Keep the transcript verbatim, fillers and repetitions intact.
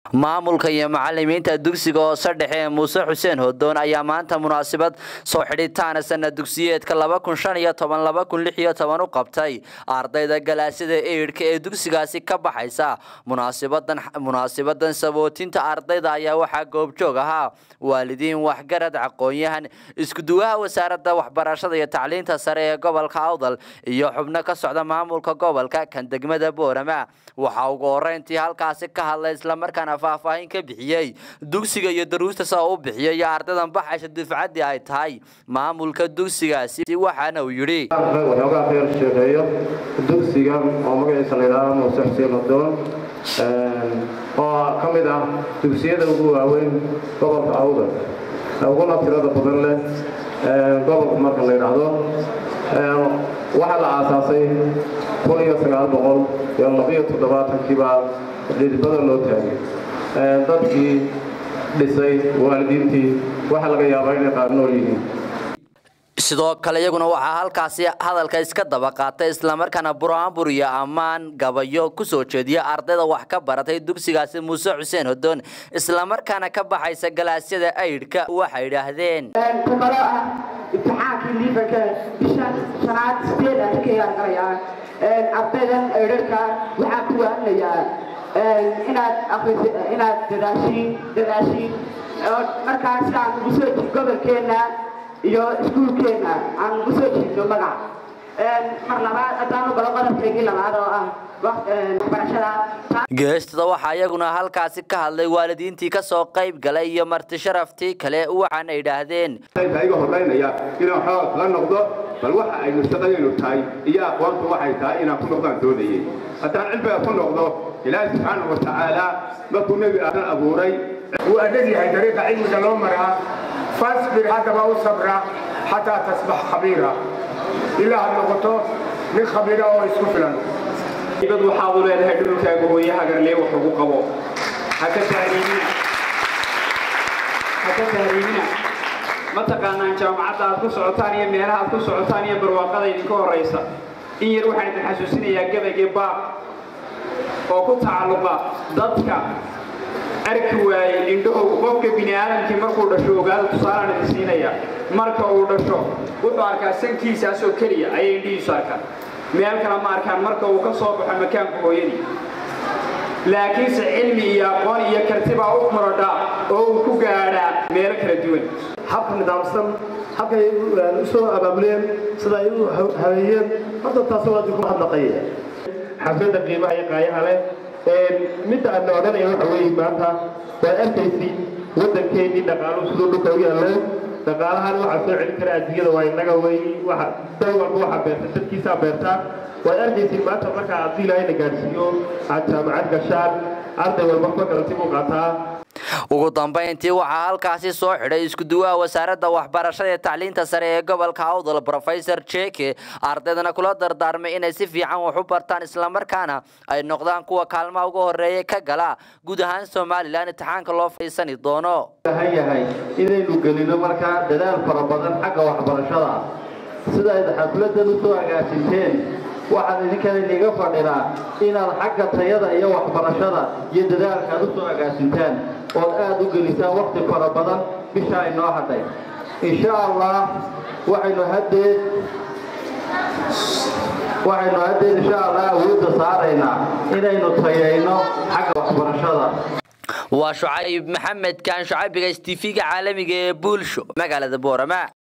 maamulka iyo macallimiinta dugsiga hoose dhexe Muuse Xuseen Hodoon ayaa maanta munaasabad soo xidhitaan sanad dugsiyeedka laba kun shan iyo toban laba kun lix iyo toban u qabtay ardayda galaasida eedka ee dugsigaasi ka baxaysa munaasabadan munaasabadan sabootinta ardayda ayaa waxa goob joog ahaa waalidiin waxgarad aqoon-yahan isku duwaha wasaaradda waxbarashada iyo tacliinta sare ee gobolka Awdal iyo xubno ka socda maamulka gobolka kan degmada Boorama waxa ugu horeyntii halkaasi ka hadlay isla markaana faahfaahin ka bixiyay dugsiga iyo daruusta soo u bixiyay ardaydan baxaysa dufcadii ay tahay maamulka dugsigaasi waxaana uu yiri waxoogaa khayr sheegayo dugsiga oo magaciisa la yiraahdo Muuse Xuseen Hodoon oo kamid ah dugsiyada ugu waaweyn gobolka Awdal uguna tirada badan leh gobolka marka la yiraahdo waxa la aasaasay kun iyo sagaal boqol iyo laba iyo toddobaatan kiiba dhidibada loo taagay dadkii dhisay waalidiintii waxa laga yaabaa inay qaar nool yihiin sidoo kale iyaguna waxa halkaasi hadalka iska daba qaatay isla markaana buraanbur iyo ammaan gabayo ku soo jeediya ardayda wax ka baratay dugsigaasi Muuse Xuseen Hodoon isla markaana ka baxaysa galaasyada aydka waxay yiraahdeen imtixaankii liifanka bishan shanaad sideed aan ka yaargalayaa ardaydan aydka waxaa ku waanayaa inaad akhrisid inaad dadaashiin dadaashiin markaas aan ugu soo jeedo gobolkeena iyo iskuulkeena aan ugu soo jeedo magac mar labaad hadaan u baro qodobkeygii labaad oo ah geestada waxa iyaguna halkaasi ka hadlay waalidiintii ka soo qayb galay iyo marti sharaftii kale waxaana yiraahdeen ayga horreynaya inaan xoog la noqdo bal waxa ay shaqadeenu tahay iyo aqoontu waxay tahay inaan ku noqdaan doonayay haddaan cilmiga ku noqdo ilaahay subxaanahu wa tacaala markuu nebi aadan abuuray uu adag yahay dariiqa cilmiga loo maraa fasbir haddaba u sabra xataa tasbax khabiira ilaa ha noqoto nin khabiira oo isku filan dad waxaad u leedahay dhulkaaga hooyaha garlee wax ugu qabo haka taariikhina haka taariikhina ma taqaanaan jaamacadda aad ku socotaan iyo meelaha aad ku socotaan iyo barwaaqada idinka horeysa in yar waxaan idin xasuusinayaa gabayga baaq oo ku tacalluqa dadka arki waayey indhahow qofka bini aadamkii markuu dhasho ogaada tusaalaan idin siinaya marka uu dhasho wuxuu arkaa sankiisaasoo keliya ayay indhihiisu arkaan meel kale ma arkaan marka uu ka soo baxo makaanka hooyadii laakiinse cilmi iyo aqoon iyo karti baa u korodha oo uu ku gaadhaa meelo kala duwan habka nidaamsan habkay u soo abaabuleen sida ay u habeeyeen hadda taasoo aad ku hadlaqaya xafladda qiimaha iyo qaayaha leh midda aan odhanayo waxa weeye maanta waa arkaysi waddankeennii dhaqaaluhu siduu dhulka u yaalleen dhaqaalahan waxaa soo celin kara adduunyada waa innaga weeye waxa dal walba waxaa beerta dadkiisaa beertaa waad arkaysiin maanta markaa haddii ilaahayna gaadhsiiyo aad jaamacad gashaan arday walba fakalti buu qaataa ugu dambeyntii waxaa halkaasi soo xidhay isku duwaha wasaaradda waxbarashada ee tacliinta sare ee gobolka Awdal Professor Cheke ardaydana kula dardaarmay inay si fiican wax u bartaan isla markaana ay noqdaan kuwa kaalmaha ugu horeeya ka gala guud ahaan Soomaaliland imtixaanka loo faysan doono yahay inaynu gelino markaa dadaal fara badan xagga waxbarashada sida ay xafladan u soo agaasinteen waxaan idinka idinga fadhinaa inaad xagga tayada iyo waxbarashada iyo dadaalka aad u soo agaasintaan oo aad u gelisaan waqti fara badan bisha inoo hadhay insha Allah waxaynu hadee waxaynu hadee insha Allah awoodda saaraynaa inaynu tayayno xagga waxbarashada waa Shucayb Maxamed kan Shucaybiga S T V-ga caalamiga ee Bulsho magaalada Boorama.